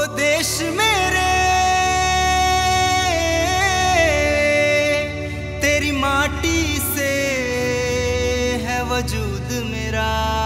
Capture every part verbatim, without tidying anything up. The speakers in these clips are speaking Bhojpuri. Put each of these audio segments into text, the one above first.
देश मेरे तेरी माटी से है वजूद मेरा।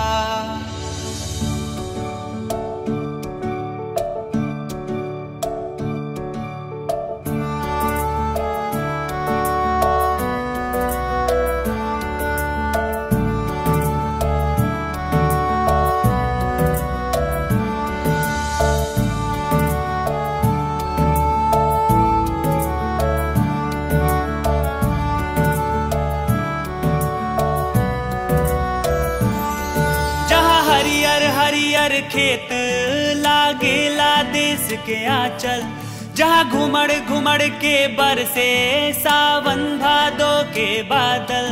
हरियर खेत लागेला देश के आंचल, जहाँ घुमड़ घुमड़ के बरसे सावन भादो के बादल।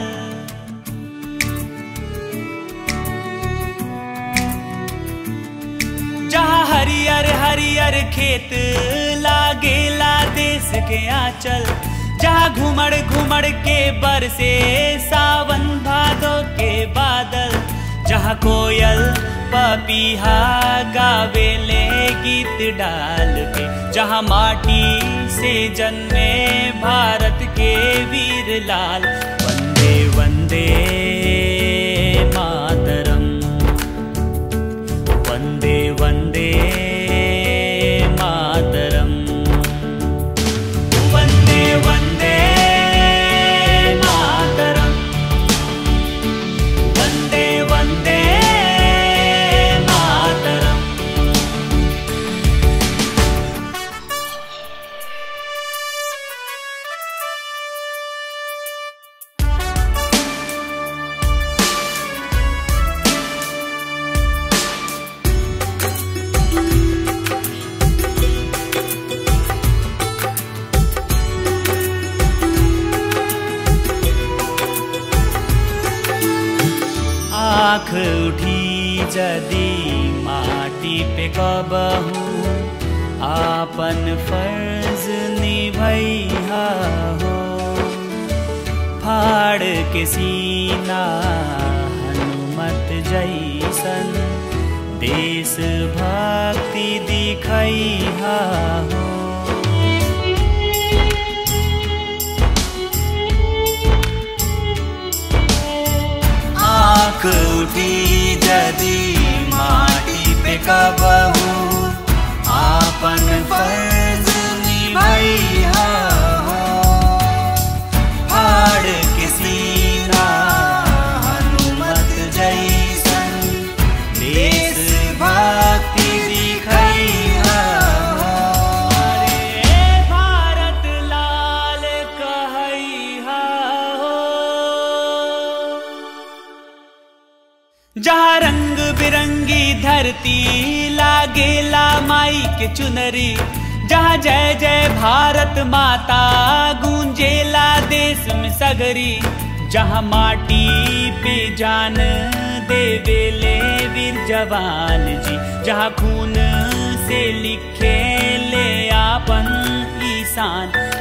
जहाँ हरियर हरियर खेत लागेला देश के आंचल, जहाँ घुमड़ घुमड़ के बरसे सावन भादो के बादल। जहाँ कोयल पपीहा गावेले गीत डाल के, जहाँ माटी से जन्मे भारत के वीर लाल। वंदे वंदे मातरम, वंदे वंदे मातरम, वंदे वंदे मातरम, वंदे वंदे आँख उठी जदी माटी पे कबहू, आपन फर्ज निभैहा हो। फाड़ के सीना हनुमत जैसन, देश भक्ति दिखैहा हो। आँख उठी जदी माटी पे कबहू, आपन फर्ज निभैहा हो। फाड़ के सीना हनुमत जैसन, देश भक्ति दिखैहा हो। अरे भारत लाल कहैहा हो। जहाँ रंग बिरंगी धरती लागेला माई के चुनरी, जहाँ जय जय भारत माता गूंजेला देश में सगरी। जहाँ माटी पे जान देवेले वीर जवान जी, जहाँ खून से लिखे ले आपन ईशान।